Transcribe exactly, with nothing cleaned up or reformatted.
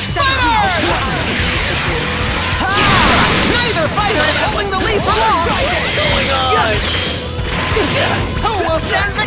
Neither fighter is holding the lead for long! What's going on? Who will stand